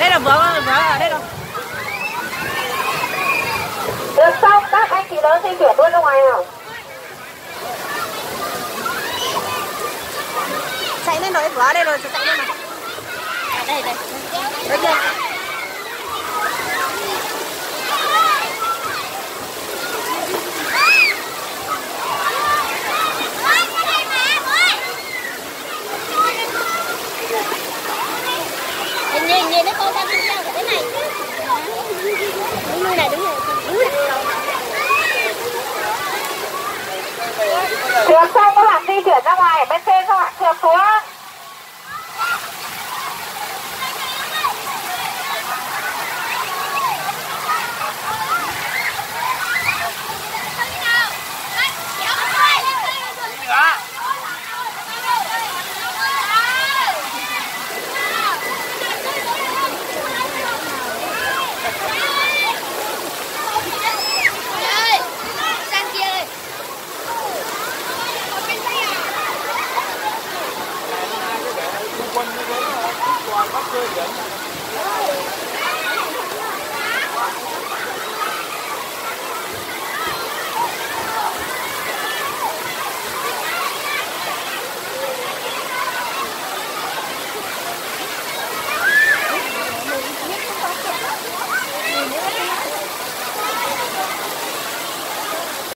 Đây là vợ ở đây rồi. Được xong, các anh chị lớn di chuyển luôn ra ngoài nào. Chạy lên rồi, vợ đây rồi, chạy lên này. Đây. Đây kia. Nhìn nó cô ta đi theo cái này. Đứng như này, đứng này. Trượt xong các bạn di chuyển ra ngoài bên trên các bạn trượt xuống.